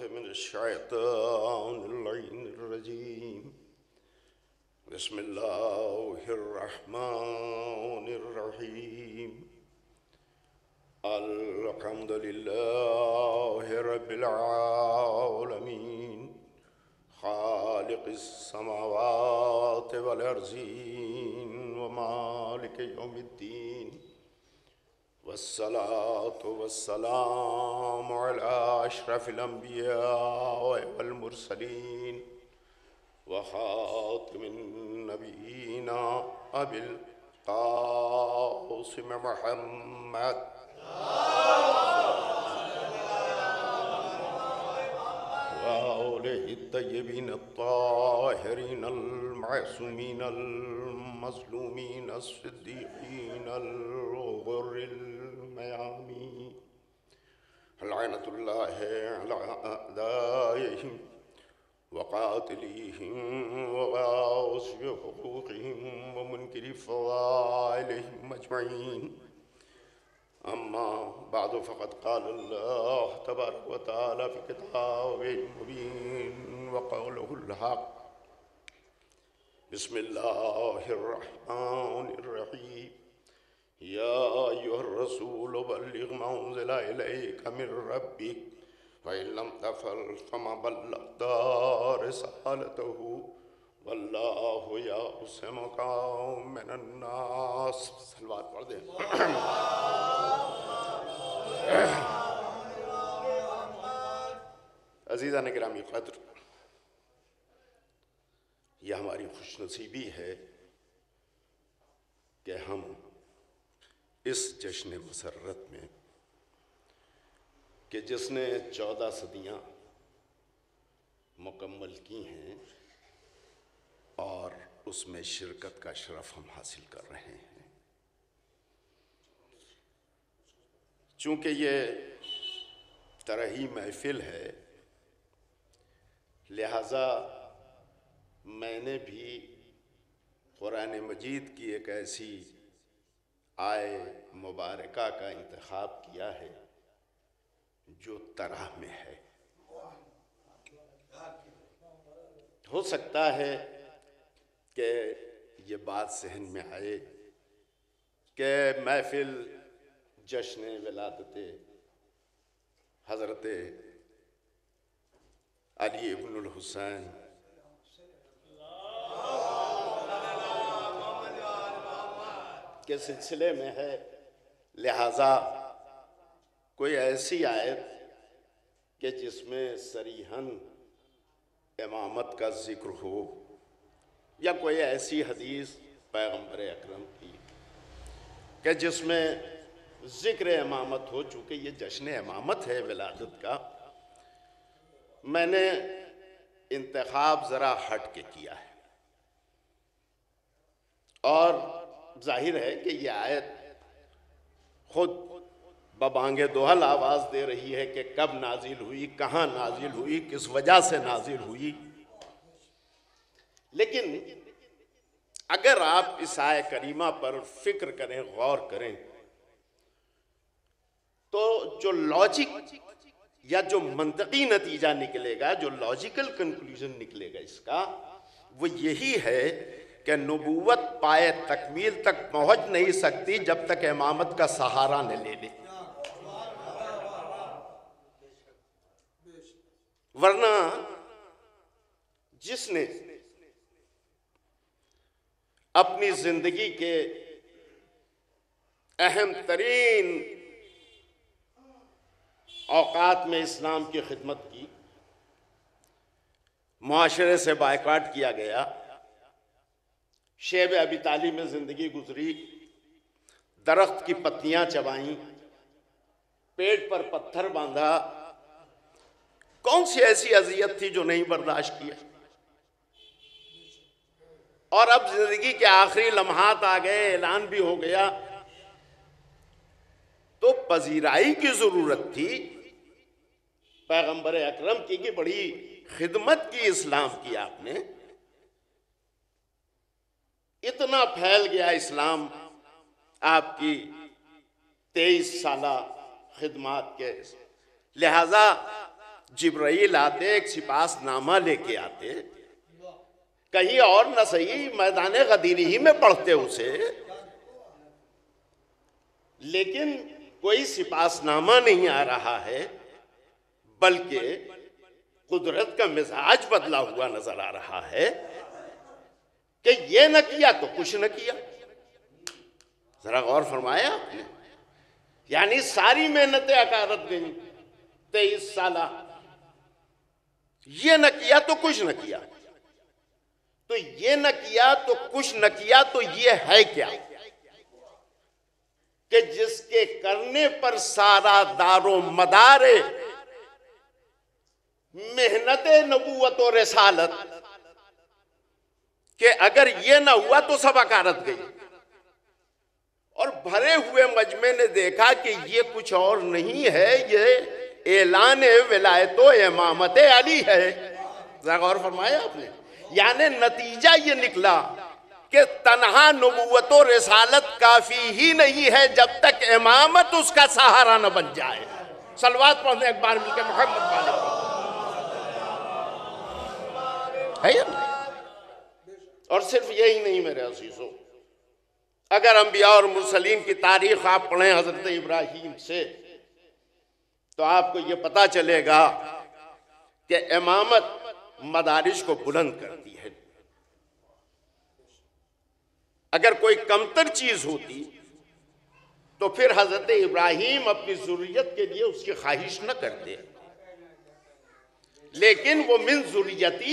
من الشيطان اللعين الرجيم بسم الله الرحمن الرحيم الحمد لله رب العالمين خالق السماوات والأرضين ومالك يوم الدين والصلاة والسلام على أشرف الأنبياء والمرسلين وخاتم النبيين أبي القاسم محمد وآله الطيبين الطاهرين المعصومين المظلومين الصديقين الغر الميامين لعنة الله على أعدائهم وقاتليهم وغاصب حقوقهم ومنكر فضائلهم أجمعين. أما بعد فقد قال الله تبارك وتعالى في كتابه المبين وقوله الحق بسم الله الرحمن الرحيم يا أيها الرسول بلغ ما أنزل إليك من ربك فإن لم تفعل فما بلغت رسالته والله يعصمك من الناس. सलवात पढ़ दें. अज़ीज़ान गिरामी क़द्र, यह हमारी खुशनसीबी है कि हम इस जश्न मसर्रत में कि जिसने 14 सदियाँ मुकम्मल की हैं और उसमें शिरकत का शरफ हम हासिल कर रहे हैं. चूँकि ये तरही महफिल है, लिहाजा मैंने भी कुरान मजीद की एक ऐसी आय मुबारका का इंतखाब किया है जो तरह में है. हो सकता है कि ये बात सहन में आए कि महफिल जश्न विलादत हज़रत अली इब्नुल हुसैन के सिलसिले में है, लिहाजा कोई ऐसी आयत कि जिसमें सरीहन इमामत का जिक्र हो या कोई ऐसी हदीस पैगम्बर अकरम की कि जिसमें जिक्र इमामत हो. चूँकि ये जश्न इमामत है विलादत का, मैंने इंतखाब ज़रा हट के किया है और जाहिर है कि ये आयत खुद बबांगे दोहल आवाज़ दे रही है कि कब नाजिल हुई, कहाँ नाजिल हुई, किस वजह से नाजिल हुई. लेकिन अगर आप इस आय करीमा पर फिक्र करें, गौर करें, तो जो लॉजिक या जो मंतकी नतीजा निकलेगा, जो लॉजिकल कंक्लूजन निकलेगा इसका, वो यही है कि नबूवत पाए तकमील तक पहुंच नहीं सकती जब तक इमामत का सहारा न ले ले. वरना जिसने अपनी जिंदगी के अहम तरीन औकात में इस्लाम की खिदमत की, मुआशरे से बायकाट किया गया, शेब अबी तालिब में जिंदगी गुजरी, दरख्त की पत्तियां चबाई, पेट पर पत्थर बांधा, कौन सी ऐसी अजियत थी जो नहीं बर्दाश्त किया. और अब जिंदगी के आखिरी लम्हात आ गए, ऐलान भी हो गया, तो पजीराई की जरूरत थी पैगंबर अकरम की बड़ी खिदमत की इस्लाम की आपने. इतना फैल गया इस्लाम आपकी 23 साला खिदमत के, लिहाजा जिब्राइल आते, एक सिपासनामा लेके आते, कहीं और न सही मैदान गदीरी ही में पढ़ते उसे, लेकिन कोई सिपासनामा नहीं आ रहा है, बल्कि कुदरत का मिजाज बदला हुआ नजर आ रहा है कि ये न किया तो कुछ न किया। जरा गौर फरमाया आपने? यानी सारी मेहनतें अकारत गई 23 साल, ये न किया तो कुछ न किया, तो ये न किया तो कुछ न किया, तो ये है क्या कि जिसके करने पर सारा दारो मदारे मेहनत नबूवत और रिसालत के अगर ये ना हुआ तो सब अकारत गई। और भरे हुए मजमे ने देखा कि ये कुछ और नहीं है, ये ऐलान विलायतो इमामत अली है। जरा गौर फरमाया आपने? यानी नतीजा ये निकला कि तन्हा नबूवत और रिसालत काफी ही नहीं है जब तक इमामत उसका सहारा न बन जाए। सलवात पढ़ने एक बार मिलकर मोहम्मद वाले है या नहीं? और सिर्फ यही नहीं मेरे अजीजों, अगर अंबिया और मुरसलीन की तारीख आप पढ़ें हजरत इब्राहीम से, तो आपको ये पता चलेगा कि इमामत मदारिज को बुलंद करती है। अगर कोई कमतर चीज होती तो फिर हजरत इब्राहीम अपनी जुर्रियत के लिए उसकी ख्वाहिश न करते, लेकिन वो मिन जुर्रियती,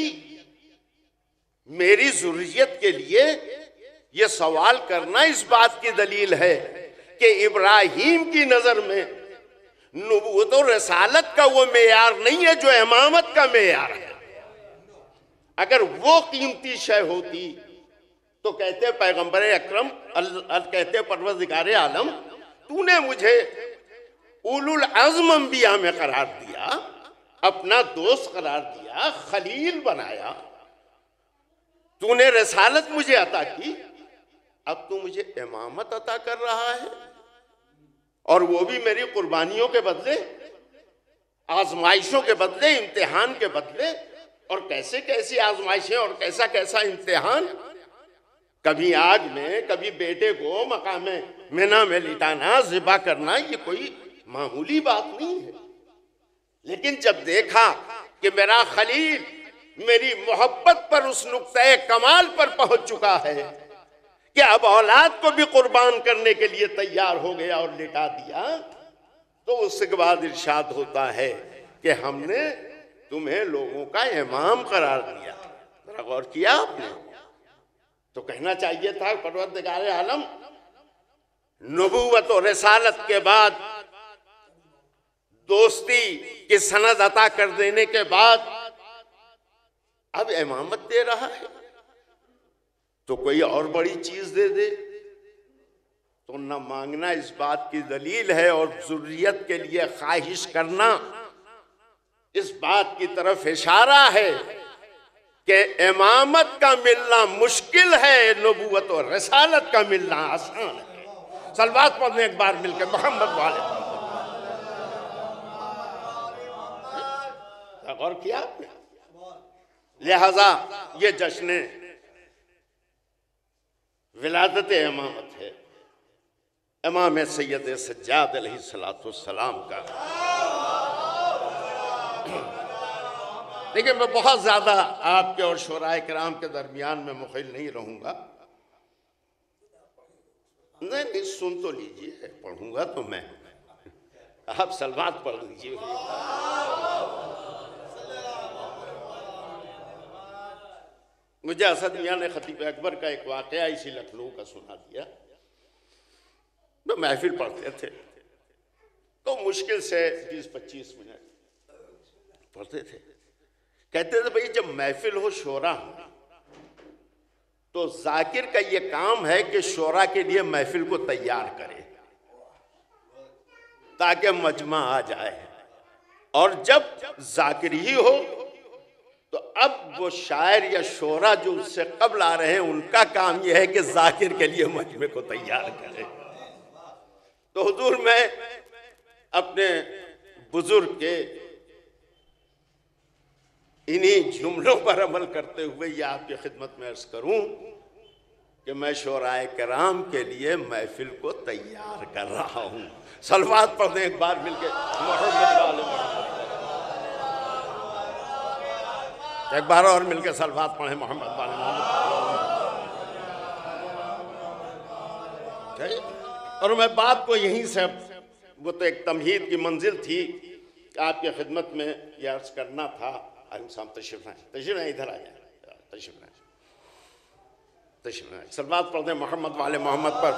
मेरी जुर्रियत के लिए ये सवाल करना इस बात की दलील है कि इब्राहीम की नजर में नबूवत और रसालत का वो मेयार नहीं है जो इमामत का मेयार है। अगर वो कीमती शय होती तो कहते पैगंबर अकरम कहते परवरदिगार आलम, तूने मुझे उलुल अज़्म अंबिया में करार दिया, अपना दोस्त करार दिया, खलील बनाया, तूने रसालत मुझे अता की, अब तू मुझे इमामत अता कर रहा है, और वो भी मेरी कुर्बानियों के बदले, आजमाइशों के बदले, इम्तिहान के बदले। और कैसे कैसी आजमाइशें और कैसा कैसा इम्तिहान, कभी आग में, कभी बेटे को मकाम मिना में लिटाना, ज़िबा करना, ये कोई मामूली बात नहीं है। लेकिन जब देखा कि मेरा खलील मेरी मोहब्बत पर उस नुक्ते कमाल पर पहुंच चुका है कि अब औलाद को भी कुर्बान करने के लिए तैयार हो गया और लिटा दिया, तो उसके बाद इरशाद होता है कि हमने तुम्हें लोगों का इमाम करार दिया। जरा गौर किया आपने? तो कहना चाहिए था परवरदिगार आलम, नबूवत और रिसालत के बाद, दोस्ती की सनद अता कर देने के बाद अब इमामत दे रहा है, तो कोई और बड़ी चीज दे दे तो न मांगना इस बात की दलील है, और जुर्रियत के लिए ख्वाहिश करना इस बात की तरफ इशारा है कि इमामत का मिलना मुश्किल है, नबूवत और रिसालत का मिलना आसान है। सलवात पढ़ने एक बार मिलकर मोहम्मद वाले गौर किया आपने? लिहाजा ये जश्न विलादत इमामत है, इमाम सैयद सज्जाद अलैहिस्सलाम का। लेकिन मैं बहुत ज्यादा आपके और शोराए किराम के दरमियान में मुखिल नहीं रहूंगा। नहीं, सुन तो लीजिए, पढ़ूंगा तो मैं, आप सलवात पढ़ लीजिए। मुझे असद मियाँ ने खतीब अकबर का एक वाकया इसी लखनऊ का सुना दिया। तो महफिल पढ़ते थे तो मुश्किल से 20-25 मिनट पढ़ते थे। कहते थे भाई जब महफिल हो, शोरा हो, तो जाकिर का ये काम है कि शोरा के लिए महफिल को तैयार करे ताकि मजमा आ जाए, और जब जाकिर ही हो तो अब वो शायर या शोरा जो उससे कब्ल आ रहे हैं उनका काम यह है कि जाकिर के लिए मजमे को तैयार करे। तो हुजूर मैं अपने बुजुर्ग के इन्हीं जुमलों पर अमल करते हुए ये आपकी खिदमत में अर्ज करूं कि मैं शोराए कराम के लिए महफिल को तैयार कर रहा हूं। सलवात पढ़ दें एक बार मिलके मोहम्मद वाले एक बार और मिलके सलवात पढ़े मोहम्मद वाले मोहम्मद। और मैं बात को यहीं से, वो तो एक तमहीद की मंजिल थी कि आपकी खिदमत में यह अर्ज करना था। आलिम साहब तशरीफ लाएं, इधर आ जाए, तशरीफ लाएं। सलवात पढ़ दें मोहम्मद वाले मोहम्मद पर।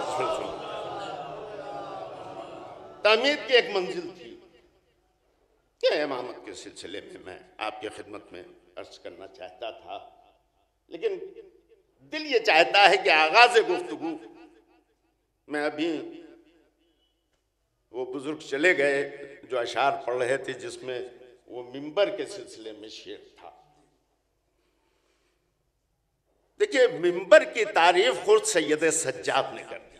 तमीद की एक मंजिल थी कि इमामत के सिलसिले में मैं आपकी खिदमत में अर्ज करना चाहता था, लेकिन दिल ये चाहता है कि आगाज गुफ्तगू में अभी वो बुजुर्ग चले गए जो अशार पढ़ रहे थे, जिसमें वो मिंबर के सिलसिले में शेर था। देखिए, मिंबर की तारीफ खुद सैयद सज्जाद ने कर दी।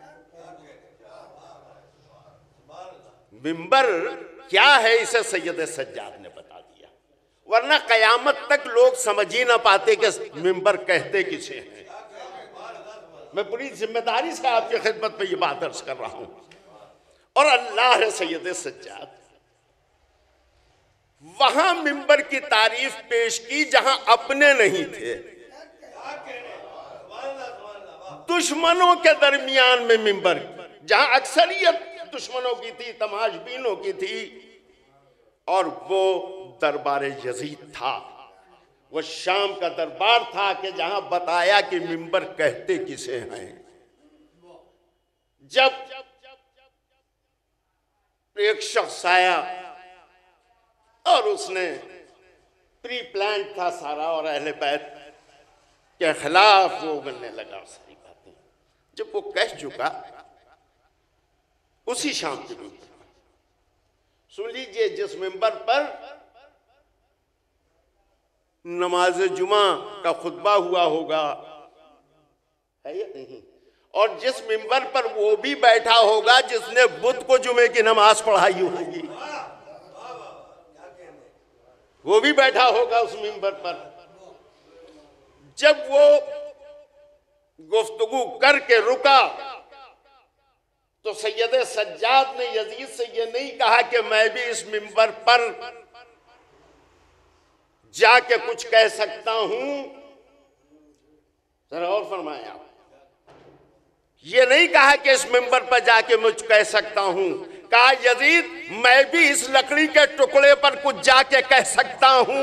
मिंबर क्या है इसे सैयद सज्जाद ने बता दिया, वरना कयामत तक लोग समझ ही ना पाते कि मिंबर कहते किसे हैं। मैं पूरी जिम्मेदारी से आपकी खिदमत में ये बात अर्ज कर रहा हूं। और अल्लाह है सैयद सज्जाद वहां मिंबर की तारीफ पेश की जहां अपने नहीं थे, दुश्मनों के दरमियान में मिंबर, जहां अक्सरियत दुश्मनों की थी, तमाशबीनों की थी, और वो दरबार यजीद था, वो शाम का दरबार था कि जहां बताया कि मिंबर कहते किसे हैं। जब एक शख्स आया और उसने प्री प्लान था सारा, और अहले बैत के खिलाफ वो बनने लगा सारी बातें। जब वो कह चुका, उसी शाम के मिंबर, सुन लीजिए, जिस मिंबर पर नमाज जुमा का खुतबा हुआ होगा, है या नहीं, और जिस मिंबर पर वो भी बैठा होगा जिसने बुध को जुमे की नमाज पढ़ाई होगी, वो भी बैठा होगा उस मिंबर पर। जब वो गुफ्तगू करके रुका तो सैयद सज्जाद ने यजीद से ये नहीं कहा कि मैं भी इस मिंबर पर जाके कुछ कह सकता हूं, जरा और फरमाएं आप। ये नहीं कहा कि इस मिंबर पर जाके मुझ कह सकता हूं, कहा यजीद मैं भी इस लकड़ी के टुकड़े पर कुछ जाके कह सकता हूं।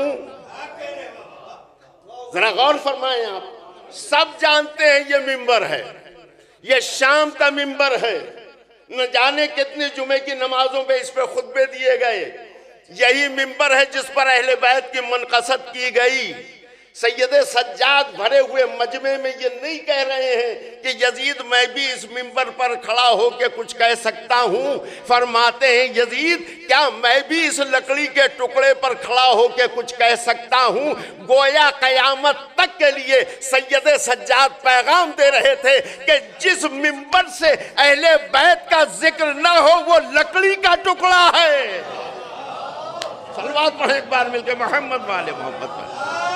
जरा गौर फरमाएं आप। सब जानते हैं ये मिंबर है, ये शाम का मिंबर है, न जाने कितने जुमे की नमाजों पे इस पे खुतबे दिए गए। यही मिंबर है जिस पर अहले बैत की मनक़सद की गई। सैयद सज्जाद भरे हुए मजमे में ये नहीं कह रहे हैं कि यजीद मैं भी इस मिंबर पर खड़ा होकर कुछ कह सकता हूं। फरमाते हैं यजीद क्या मैं भी इस लकड़ी के टुकड़े पर खड़ा होकर कुछ कह सकता हूं। गोया कयामत तक के लिए सैयद सज्जाद पैगाम दे रहे थे कि जिस मिंबर से अहले बैत का जिक्र न हो वो लकड़ी का टुकड़ा है। सलवात पढ़े एक बार मिलकर मोहम्मद वाले मोहम्मद पर।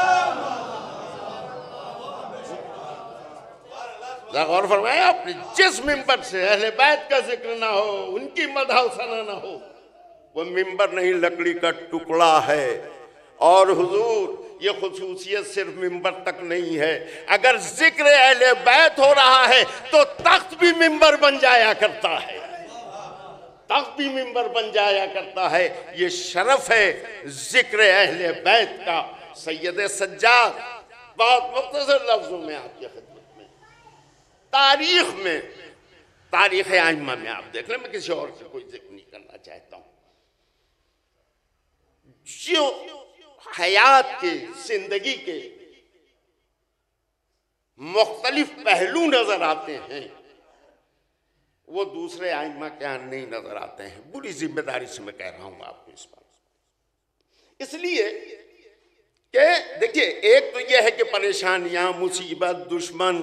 गौर फरमाएं आपने, जिस मिंबर से अहले बैत का जिक्र ना हो, उनकी मदह सना ना हो, वो मिंबर नहीं लकड़ी का टुकड़ा है। और हुजूर ये खुसूसियत सिर्फ मिंबर तक नहीं है, अगर जिक्र अहले बैत हो रहा है तो तख्त भी मिंबर बन जाया करता है, तख्त भी मिंबर बन जाया करता है। ये शरफ है जिक्र अहले बैत का। सैयद सज्जाद बहुत मुख्तसर लफ्जों में आपकी खिदमत में, तारीख में, तारीख आइम्मा में आप देख लें, मैं किसी और से कोई जिक्र नहीं करना चाहता हूं। जो हयात के, जिंदगी के मुख्तलिफ पहलू नजर आते हैं वो दूसरे आइम्मा के यहाँ नहीं नजर आते हैं। बुरी जिम्मेदारी से मैं कह रहा हूं आपको इस बात। इसलिए कि देखिए, एक तो यह है कि परेशानियां, मुसीबत, दुश्मन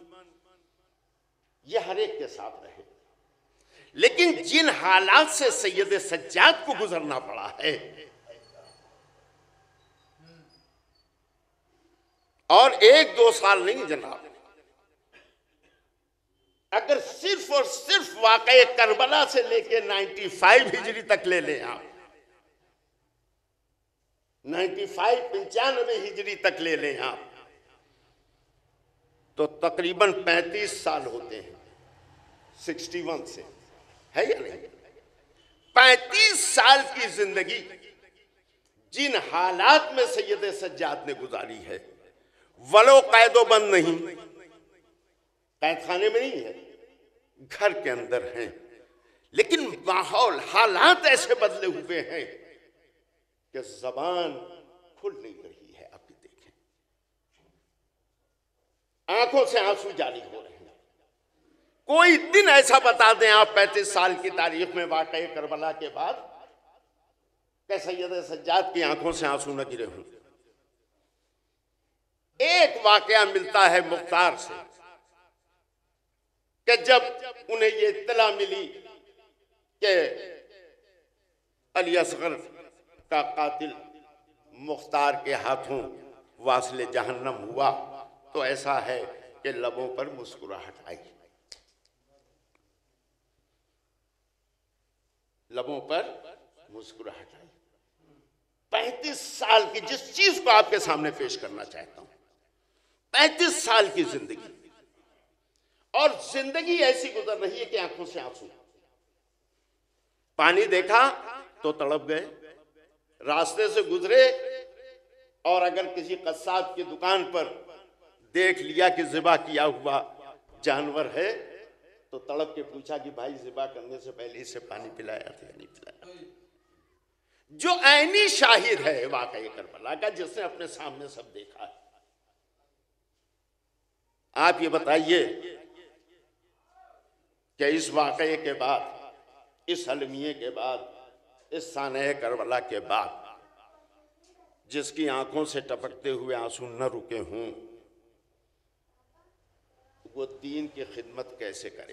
ये हर एक के साथ रहे, लेकिन जिन हालात से सैयद सज्जाद को गुजरना पड़ा है और 1-2 साल नहीं जनाब, अगर सिर्फ और सिर्फ वाक़या करबला से लेके 95 हिजरी तक ले लें आप, 95 हिजरी तक ले लें आप, तो तकरीबन 35 साल होते हैं 61 से, है या नहीं? 35 साल की जिंदगी जिन हालात में सैयद सज्जाद ने गुजारी है, वलो कैदो बंद नहीं, कैद खाने में नहीं है, घर के अंदर हैं, लेकिन माहौल हालात ऐसे बदले हुए हैं कि जबान खुल नहीं रही है। आप भी देखें, आंखों से आंसू जारी हो रहे हैं। कोई दिन ऐसा बता दें आप 35 साल की तारीख में वाक़या करबला के बाद कि सैयद सज्जाद की आंखों से आंसू न गिरे हों। एक वाकया मिलता है मुख्तार से कि जब उन्हें ये इत्तला मिली कि अली असगर का कातिल मुख्तार के हाथों वासिले जहन्नम हुआ, तो ऐसा है कि लबों पर मुस्कुराहट आई, लबों पर मुस्कुराहट आई। 35 साल की जिस चीज को आपके सामने पेश करना चाहता हूं, 35 साल की जिंदगी, और जिंदगी ऐसी गुजर रही है कि आंखों से आंसू। पानी देखा तो तड़प गए, रास्ते से गुजरे और अगर किसी कस्साब की दुकान पर देख लिया कि ज़िबा किया हुआ जानवर है तो तड़प के पूछा कि भाई ज़िबा करने से पहले इसे पानी पिलाया था या नहीं पिलाया। जो ऐनी शाहिद है वाक़या करबला का, जिसने अपने सामने सब देखा है। आप ये बताइए कि इस वाक़ये के बाद, इस अलमिये के बाद, इस साने करबला के बाद जिसकी आंखों से टपकते हुए आंसू न रुके हों, वो दीन की खिदमत कैसे करे?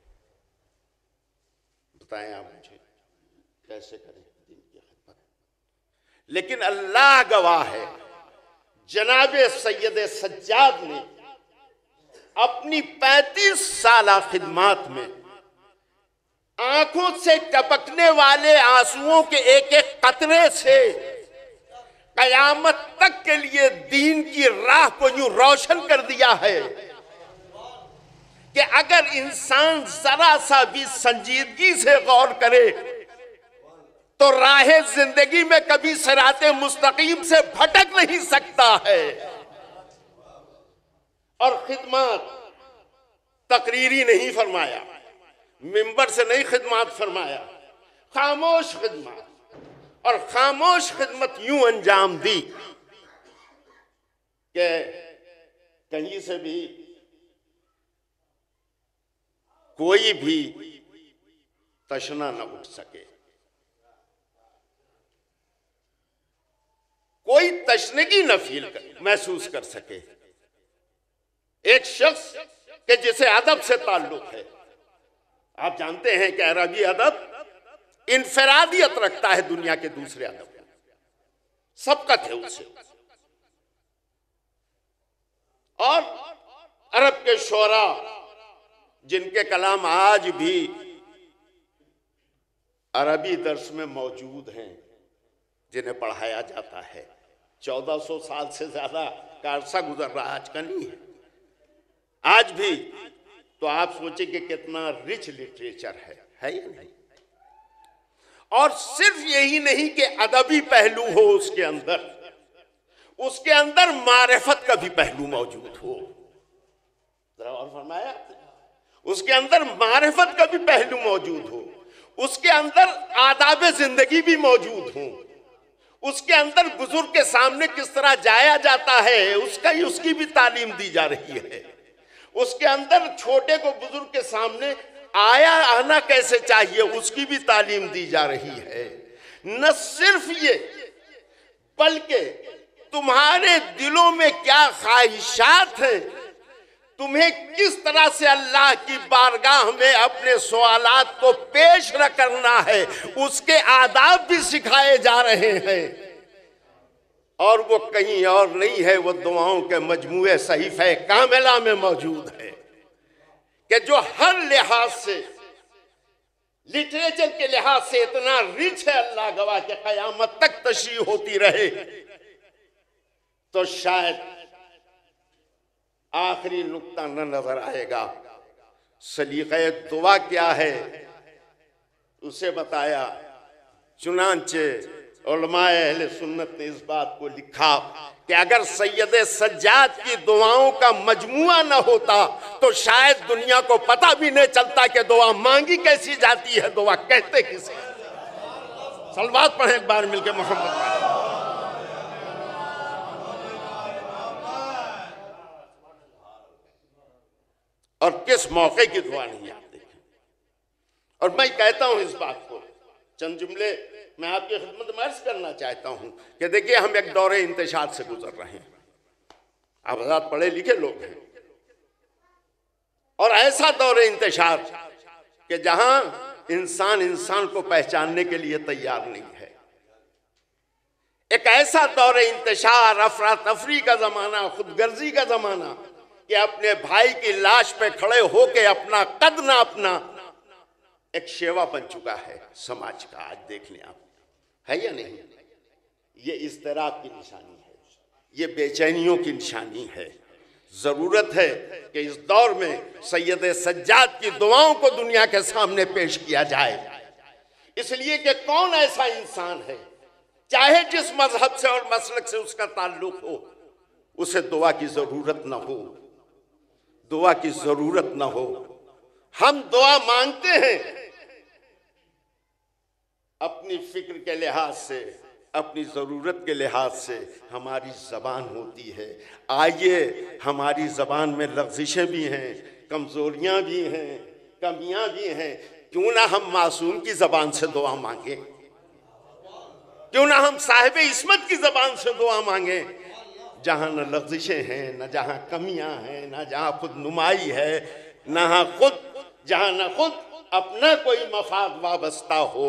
बताएं आप मुझे, कैसे करें दीन की खिदमत? लेकिन अल्लाह गवाह है, जनाब सैयद सज्जाद ने अपनी 35 साल खिदमत में आंखों से टपकने वाले आंसुओं के एक एक कतरे से कयामत तक के लिए दीन की राह को यूं रोशन कर दिया है कि अगर इंसान जरा सा भी संजीदगी से गौर करे तो राह जिंदगी में कभी सिराते मुस्तकीम से भटक नहीं सकता है। और खिदमत तकरीरी नहीं फरमाया, मिंबर से नहीं खिदमत फरमाया, खामोश खिदमत, और खामोश खिदमत यूं अंजाम दी कि कहीं से भी कोई भी तशना न उठ सके, कोई तशनगी न महसूस कर सके। एक शख्स के जिसे अदब से ताल्लुक है, आप जानते हैं कि अरबी अदब इनफरादियत रखता है दुनिया के दूसरे अदब, सबकत है उसे। और अरब के शोरा जिनके कलाम आज भी अरबी दर्स में मौजूद हैं, जिन्हें पढ़ाया जाता है, 1400 साल से ज्यादा का अरसा गुजर रहा, आज का नहीं है, आज भी। तो आप सोचिए कि कितना रिच लिटरेचर है या नहीं? और सिर्फ यही नहीं कि अदबी पहलू हो उसके अंदर मारिफत का भी पहलू मौजूद हो। जरा और फरमाया, उसके अंदर मारिफत का भी पहलू मौजूद हो, उसके अंदर आदाब जिंदगी भी मौजूद हो, उसके अंदर बुजुर्ग के सामने किस तरह जाया जाता है उसकी भी तालीम दी जा रही है, उसके अंदर छोटे को बुजुर्ग के सामने आना कैसे चाहिए उसकी भी तालीम दी जा रही है। न सिर्फ ये, बल्कि तुम्हारे दिलों में क्या ख्वाहिशात हैं, तुम्हें किस तरह से अल्लाह की बारगाह में अपने सवालात को पेश न करना है, उसके आदाब भी सिखाए जा रहे हैं। और वो कहीं और नहीं है, वो दुआओं के मजमूए सहीफे कामिला में मौजूद है कि जो हर लिहाज से, लिटरेचर के लिहाज से इतना रिच है, अल्लाह गवाह के कयामत तक तशरीह होती रहे तो शायद आखिरी नुक्ता न नजर आएगा। सलीक़े दुआ क्या है उसे बताया। चुनांचे उलमाए अहले सुन्नत ने इस बात को लिखा कि अगर सैयद सज्जाद की दुआओं का मजमुआ न होता तो शायद दुनिया को पता भी नहीं चलता कि दुआ मांगी कैसी जाती है, दुआ कहते किसे। सलवात पढ़े एक बार मिलके मोहम्मद। और किस मौके की दुआ नहीं आप देखें। और मैं कहता हूं इस बात को, चंद जुमले मैं आपकी खिदमत में अर्ज करना चाहता हूं कि देखिए हम एक दौरे इंतशार से गुजर रहे हैं। आप हज़रात पढ़े लिखे लोग हैं और ऐसा दौरे इंतशार कि जहां इंसान इंसान को पहचानने के लिए तैयार नहीं है। एक ऐसा दौरे इंतशार, अफरा तफरी का जमाना, खुदगर्जी का जमाना कि अपने भाई की लाश पे खड़े होके अपना कद ना अपना एक शेवा बन चुका है समाज का। आज देख लें आप, है या नहीं? ये इज़्तिराब की निशानी है, ये बेचैनियों की निशानी है। जरूरत है कि इस दौर में सैयद सज्जाद की दुआओं को दुनिया के सामने पेश किया जाए, इसलिए कि कौन ऐसा इंसान है चाहे जिस मजहब से और मसलक से उसका ताल्लुक हो, उसे दुआ की जरूरत न हो, दुआ की जरूरत न हो। हम दुआ मांगते हैं अपनी फिक्र के लिहाज से, अपनी ज़रूरत के लिहाज से। हमारी ज़बान होती है, आइए हमारी ज़बान में लग़ज़िशें भी हैं, कमज़ोरियाँ भी हैं, कमियाँ भी हैं। क्यों ना हम मासूम की ज़बान से दुआ मांगें, क्यों ना हम साहिब इस्मत की ज़बान से दुआ मांगें, जहाँ न लग़ज़िशें हैं, न जहाँ कमियाँ हैं, न जहाँ खुद नुमाई है, जहाँ न खुद अपना कोई मफाद वाबस्ता हो।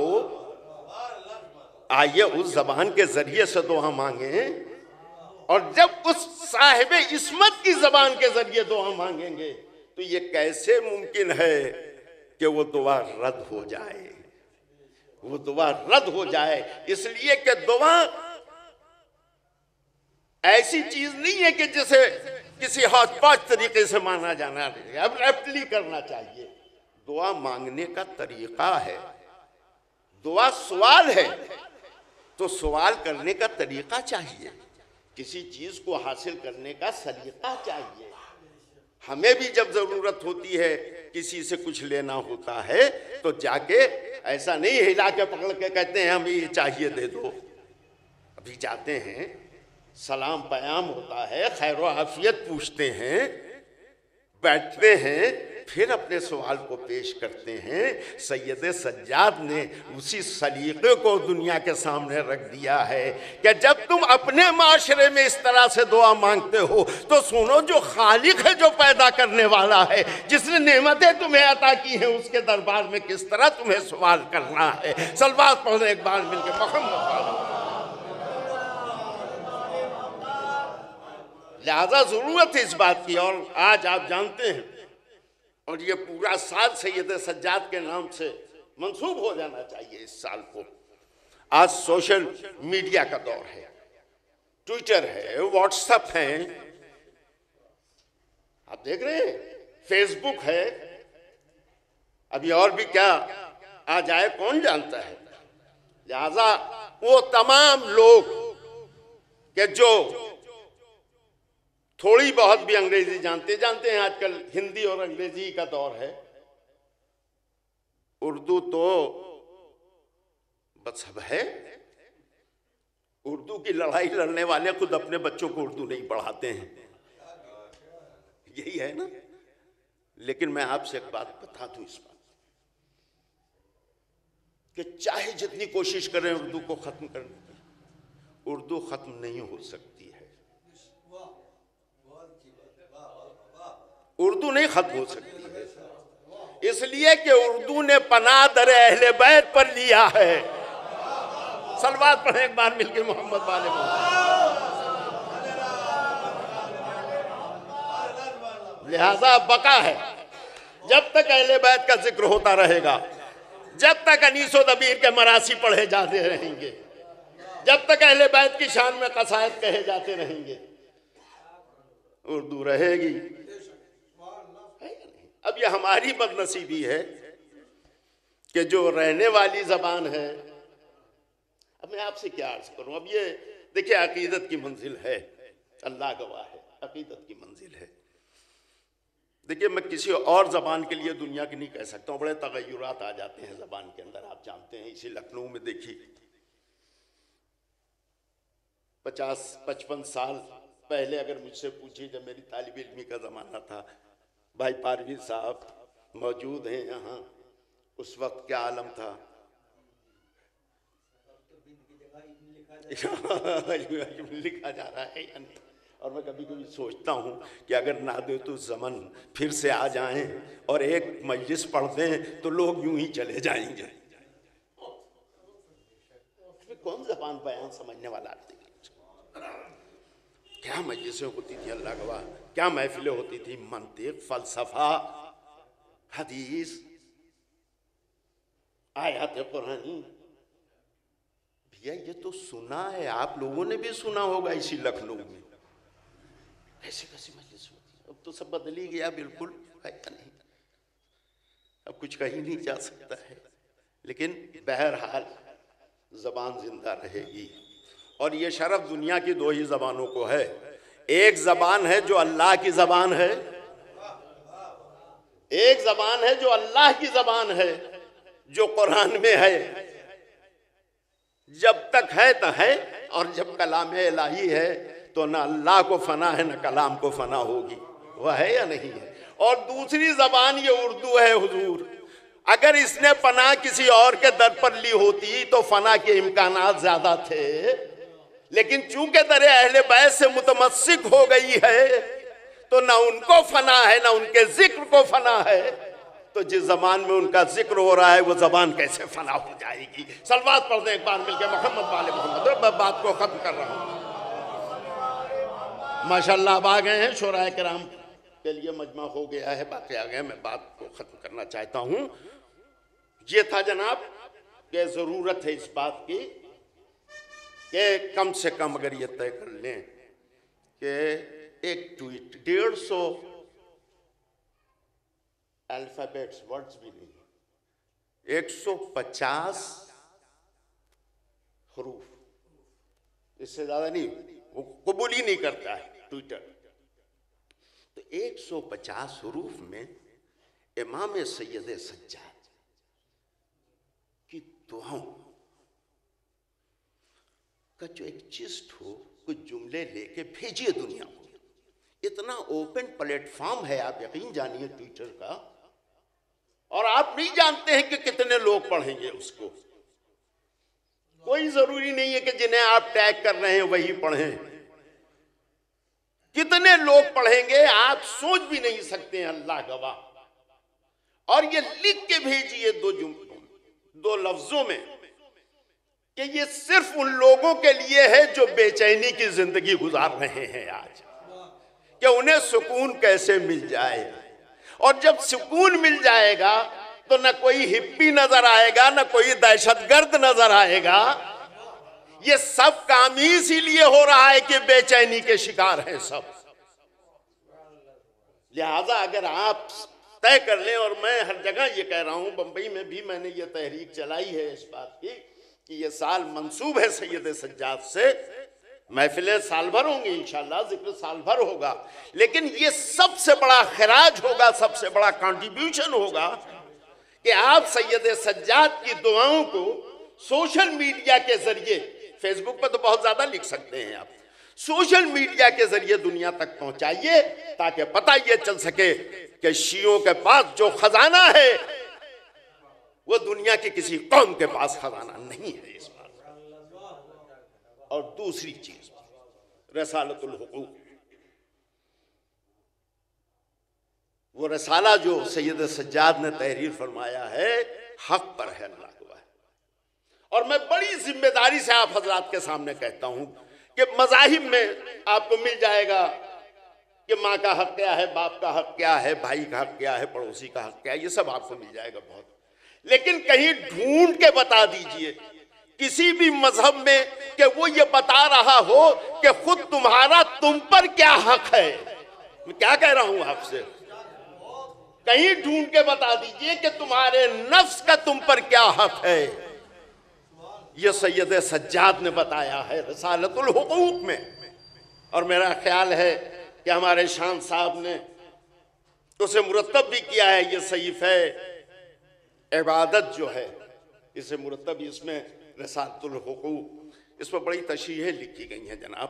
आइए उस जबान के जरिए से दुआ मांगें, और जब उस साहिब इस्मत की जबान के जरिए दुआ मांगेंगे तो ये कैसे मुमकिन है कि वो दुआ रद्द हो जाए, वो दुआ रद्द हो जाए। इसलिए कि दुआ ऐसी चीज नहीं है कि जिसे किसी हौच-पौच तरीके से माना जाना है, अब एप्टली करना चाहिए। दुआ मांगने का तरीका है, दुआ सवाल है तो सवाल करने का तरीका चाहिए, किसी चीज को हासिल करने का सलीका चाहिए। हमें भी जब जरूरत होती है, किसी से कुछ लेना होता है तो जाके ऐसा नहीं हिला के पकड़ के कहते हैं हमें ये चाहिए दे दो। अभी जाते हैं, सलाम पयाम होता है, खैर आफियत पूछते हैं, बैठते हैं, फिर अपने सवाल को पेश करते हैं। सैयद सज्जाद ने उसी सलीक़े को दुनिया के सामने रख दिया है कि जब तुम अपने माशरे में इस तरह से दुआ मांगते हो तो सुनो, जो खालिक है, जो पैदा करने वाला है, जिसने नेमतें तुम्हें अता की हैं, उसके दरबार में किस तरह तुम्हें सवाल करना है। सलवात पढ़ने एक बार मिलकर मोहम्मद। लिहाजा जरूरत है इस बात की। और आज आप जानते हैं, और ये पूरा साल सैयद सज्जाद के नाम से मंसूब हो जाना चाहिए इस साल को। आज सोशल मीडिया का दौर है, ट्विटर है, व्हाट्सएप है, आप देख रहे हैं, फेसबुक है, अभी और भी क्या आ जाए कौन जानता है। लिहाजा वो तमाम लोग के जो थोड़ी बहुत भी अंग्रेजी जानते हैं, आजकल हिंदी और अंग्रेजी का दौर है, उर्दू तो बस अब है। उर्दू की लड़ाई लड़ने वाले खुद अपने बच्चों को उर्दू नहीं पढ़ाते हैं, यही है ना। लेकिन मैं आपसे एक बात बता दूं इस बात कि चाहे जितनी कोशिश करें उर्दू को खत्म करने की, उर्दू खत्म नहीं हो सकती है। उर्दू नहीं खत्म हो सकती है, इसलिए कि उर्दू ने पनाह दर अहले बैत पर लिया है। सलवात पढ़े एक बार मिलकर मोहम्मद वाले मोहम्मद। लिहाजा बका है। जब तक अहले बैत का जिक्र होता रहेगा, जब तक अनीसो दबीर के मरासी पढ़े जाते रहेंगे, जब तक अहले बैत की शान में कसायद कहे जाते रहेंगे, उर्दू रहेगी। अब ये हमारी बदनसीबी है कि जो रहने वाली जबान है, अब मैं आपसे क्या अर्ज करूं। अब ये देखिए, अकीदत की मंजिल है, अल्लाह गवाह है, अकीदत की मंजिल है। देखिए, मैं किसी और जबान के लिए दुनिया की नहीं कह सकता हूँ, बड़े तगय्युरात आ जाते हैं जबान के अंदर, आप जानते हैं। इसी लखनऊ में देखिए 50-55 साल पहले अगर मुझसे पूछिए, जब मेरी तालिब इल्मी का ज़माना था, भाई पारवीज साहब मौजूद हैं यहाँ, उस वक्त क्या आलम था। लिखा जा रहा है या नहीं। और मैं कभी कभी सोचता हूँ कि अगर नादे तो ज़मन फिर से आ जाएं और एक मजलिस पढ़ दें तो लोग यूं ही चले जाएंगे। कौन ज़बान बयान समझने वाला आदमी। क्या मजलिसें होती थी अल्लाह गवाह, क्या महफिलें होती थी। मंतिक, फलसफा, हदीस, आयत कुरानी। भैया ये तो सुना है, आप लोगों ने भी सुना होगा इसी लखनऊ में। ऐसी कैसी मजलिस होती है। अब तो सब बदल ही गया बिल्कुल, है या नहीं। अब कुछ कहीं नहीं जा सकता है, लेकिन बहरहाल जबान जिंदा रहेगी। और ये शरफ दुनिया की दो ही जबानों को है। एक जबान है जो अल्लाह की जबान है, एक जबान है जो अल्लाह की जबान है, जो कुरान में है। जब तक है तो है, और जब कलाम इलाही है तो ना अल्लाह को फना है ना कलाम को फना होगी। वह है या नहीं है। और दूसरी जबान ये उर्दू है हुजूर। अगर इसने पनाह किसी और के दर पर ली होती तो फना के इम्कानात ज्यादा थे, लेकिन चूंकि दरे अहले बैत से मुतमस्सिक हो गई है तो ना उनको फना है ना उनके जिक्र को फना है। तो जिस जबान में उनका जिक्र हो रहा है वो जबान कैसे फना हो जाएगी। सलवात पढ़ दें एक बार मिलकर, मोहम्मद वाले मोहम्मद। मैं बात को खत्म कर रहा हूँ। माशाल्लाह अब आ गए हैं, शोराए किराम के लिए मजमा हो गया है, बाकी आ गए। मैं बात को खत्म करना चाहता हूँ। ये था जनाब कि जरूरत है इस बात की कि कम से कम अगर ये तय कर लें कि एक ट्वीट 150 अल्फाबेट्स, वर्ड्स भी नहीं, 150 हरूफ, इससे ज्यादा नहीं, वो कबूल ही नहीं करता है ट्विटर। तो 150 हरूफ में इमाम सैयद सज्जाद की दुआओं का जो एक जिस्ट हो, कुछ जुमले लेके भेजिए दुनिया को। इतना ओपन प्लेटफॉर्म है, आप यकीन जानिए ट्विटर का, और आप नहीं जानते हैं कि कितने लोग पढ़ेंगे उसको। कोई जरूरी नहीं है कि जिन्हें आप टैग कर रहे हैं वही पढ़ें। कितने लोग पढ़ेंगे आप सोच भी नहीं सकते हैं, अल्लाह गवाह। और ये लिख के भेजिए दो लफ्जों में कि ये सिर्फ उन लोगों के लिए है जो बेचैनी की जिंदगी गुजार रहे हैं आज, कि उन्हें सुकून कैसे मिल जाए। और जब सुकून मिल जाएगा तो न कोई हिप्पी नजर आएगा, न कोई दहशतगर्द नजर आएगा। ये सब काम इसीलिए हो रहा है कि बेचैनी के शिकार हैं सब। लिहाजा अगर आप तय कर लें, और मैं हर जगह ये कह रहा हूं, बंबई में भी मैंने ये तहरीक चलाई है इस बात की कि ये साल मंसूब है सैयद सज्जाद से, महफिलें साल भर होंगी इंशाल्लाह, जिक्र साल भर होगा, लेकिन ये सबसे बड़ा खिराज होगा, सबसे बड़ा कंट्रीब्यूशन होगा कि आप सैयद सज्जाद की दुआओं को सोशल मीडिया के जरिए, फेसबुक पर तो बहुत ज्यादा लिख सकते हैं आप, सोशल मीडिया के जरिए दुनिया तक पहुंचाइए, ताकि पता ये चल सके कि शियों के पास जो खजाना है वो दुनिया की किसी कौम के पास खजाना नहीं है इस बात। और दूसरी चीज रसालतुल हुकूक, वो रसाला जो सैयद सज्जाद ने तहरीर फरमाया है, हक पर है अल्लाह गवाह। और मैं बड़ी जिम्मेदारी से आप हजरात के सामने कहता हूं कि मज़ाहिब में आपको मिल जाएगा कि माँ का हक क्या है, बाप का हक क्या है, भाई का हक क्या है, पड़ोसी का हक क्या है, ये सब आपको मिल जाएगा बहुत। लेकिन कहीं ढूंढ के बता दीजिए किसी भी मजहब में कि वो ये बता रहा हो कि खुद तुम्हारा तुम पर क्या हक है। मैं क्या कह रहा हूं आपसे, कहीं ढूंढ के बता दीजिए कि तुम्हारे नफ्स का तुम पर क्या हक है। ये सैयद सज्जाद ने बताया है रिसालतुल हुकूक में, और मेरा ख्याल है कि हमारे शान साहब ने उसे मुरतब भी किया है। ये सहीफे इबादत जो है इसे मुरतब, इसमें रिसालतुल हुकूक, इस पर बड़ी तशरीहें लिखी गई हैं जनाब,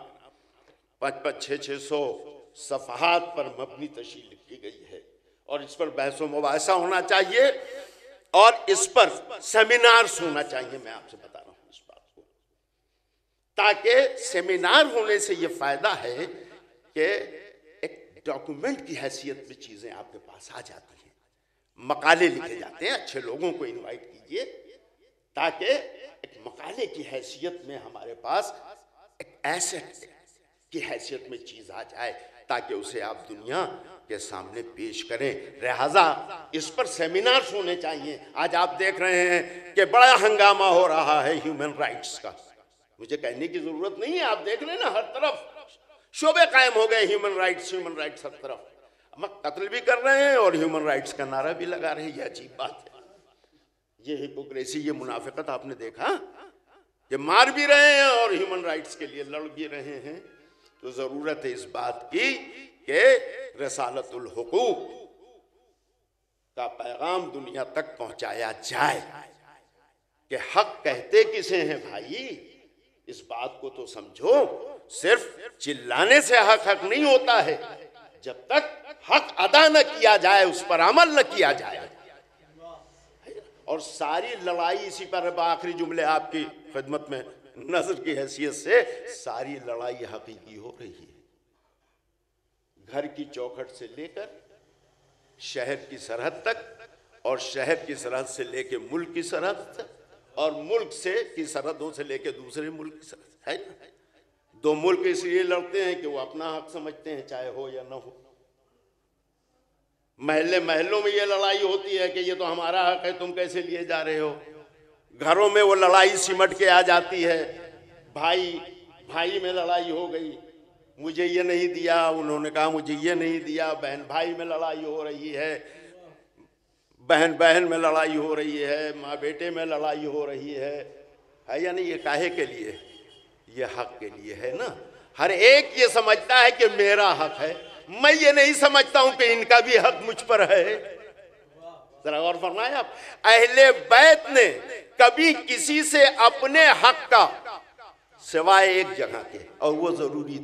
500-600 सफ़हात पर मबनी तशरीह लिखी गई है, और इस पर बहस व मुबाहिसा होना चाहिए और इस पर सेमिनार्स होना चाहिए। मैं आपसे बता रहा हूँ इस बात को, ताकि सेमिनार होने से ये फायदा है कि एक डॉक्यूमेंट की हैसियत में चीजें आपके पास आ जाती हैं, मकाले लिखे जाते हैं। अच्छे लोगों को इनवाइट कीजिए ताकि एक मकाले की हैसियत में हमारे पास एक एसेट की हैसियत में चीज आ जाए, ताकि उसे आप दुनिया के सामने पेश करें। लिहाजा इस पर सेमिनार्स होने चाहिए। आज आप देख रहे हैं कि बड़ा हंगामा हो रहा है ह्यूमन राइट्स का, मुझे कहने की जरूरत नहीं है, आप देख रहे हैं ना, हर तरफ शोबे कायम हो गए ह्यूमन राइट्स हर तरफ। हम कत्ल भी कर रहे हैं और ह्यूमन राइट्स का नारा भी लगा रहे हैं। ये अजीब बात है, ये हिपोक्रेसी, ये मुनाफिकत आपने देखा, ये मार भी रहे हैं और ह्यूमन राइट्स के लिए लड़ भी रहे हैं। तो जरूरत है इस बात की कि रिसालतुल हुकूक का पैगाम दुनिया तक पहुंचाया जाए कि हक कहते किसे हैं भाई, इस बात को तो समझो। सिर्फ चिल्लाने से हक नहीं होता है, जब तक हक अदा न किया जाए, उस पर अमल न किया जाए। और सारी लड़ाई इसी पर, आखिरी जुमले आपकी खिदमत में नजर की हैसियत से, सारी लड़ाई हकीकी हो रही है। घर की चौखट से लेकर शहर की सरहद तक, और शहर की सरहद से लेकर मुल्क की सरहद तक, और मुल्क से की सरहदों से लेकर दूसरे मुल्क की सरहद, है ना। दो मुल्क इसलिए लड़ते हैं कि वो अपना हक समझते हैं, चाहे हो या ना हो। महलों में ये लड़ाई होती है कि ये तो हमारा हक है, तुम कैसे लिए जा रहे हो। घरों में वो लड़ाई सिमट के आ जाती है, भाई में लड़ाई हो गई, मुझे ये नहीं दिया, उन्होंने कहा मुझे ये नहीं दिया। बहन भाई में लड़ाई हो रही है, बहन में लड़ाई हो रही है, माँ बेटे में लड़ाई हो रही है या नहीं। ये काहे के लिए, ये हक के लिए है ना। हर एक ये समझता है कि मेरा हक है, मैं ये नहीं समझता हूं कि इनका भी हक मुझ पर है। जरा गौर फरमाएं आप, अहले बैत ने कभी किसी से अपने हक का, सिवाय एक जगह के, और वो जरूरी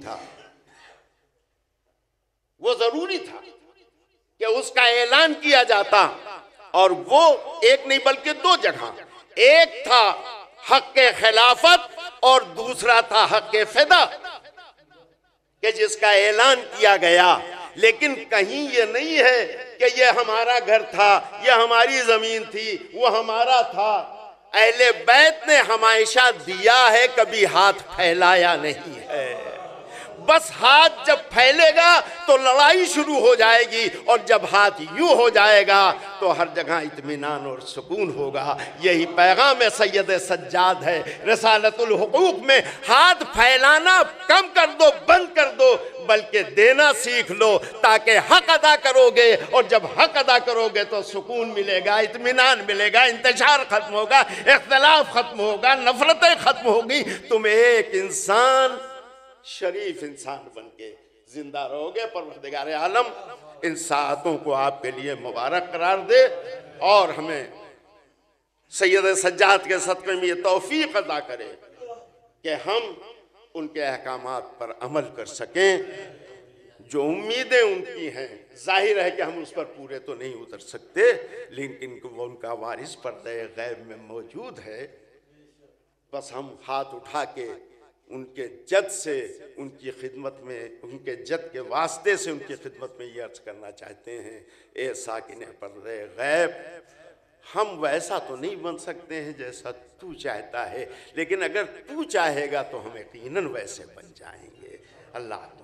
था कि उसका ऐलान किया जाता, और वो एक नहीं बल्कि दो जगह, एक था हक के खिलाफत और दूसरा था हक के फिदा, कि जिसका ऐलान किया गया। लेकिन कहीं ये नहीं है कि ये हमारा घर था, ये हमारी जमीन थी, वो हमारा था। अहले बैत ने हमेशा दिया है, कभी हाथ फैलाया नहीं है। बस हाथ जब फैलेगा तो लड़ाई शुरू हो जाएगी, और जब हाथ यूं हो जाएगा तो हर जगह इत्मीनान और सुकून होगा। यही पैगाम है सैयद सज्जाद है रिसालतुल हुकूक में। हाथ फैलाना कम कर दो, बंद कर दो, बल्कि देना सीख लो, ताकि हक अदा करोगे, और जब हक अदा करोगे तो सुकून मिलेगा, इत्मीनान मिलेगा, इंतशार खत्म होगा, इख्तिलाफ खत्म होगा, नफरतें खत्म होगी। तुम एक इंसान, शरीफ इंसान बन के जिंदा रहोगे। परवरदिगार आलम इन सातों को आपके लिए मुबारक करार दे, और हमें सैयद सज्जाद के सदक़े में ये तौफीक अता करे कि हम उनके अहकामात पर अमल कर सकें। जो उम्मीदें उनकी हैं, जाहिर है कि हम उस पर पूरे तो नहीं उतर सकते, लेकिन वो उनका वारिस पर्दे गैब में मौजूद है। बस हम हाथ उठा के उनके जद से, उनकी खिदमत में, उनके जद के वास्ते से उनकी खिदमत में ये अर्ज करना चाहते हैं, ए साकिन पर्दे गैब, हम वैसा तो नहीं बन सकते हैं जैसा तू चाहता है, लेकिन अगर तू चाहेगा तो हम यकीनन वैसे बन जाएंगे। अल्लाह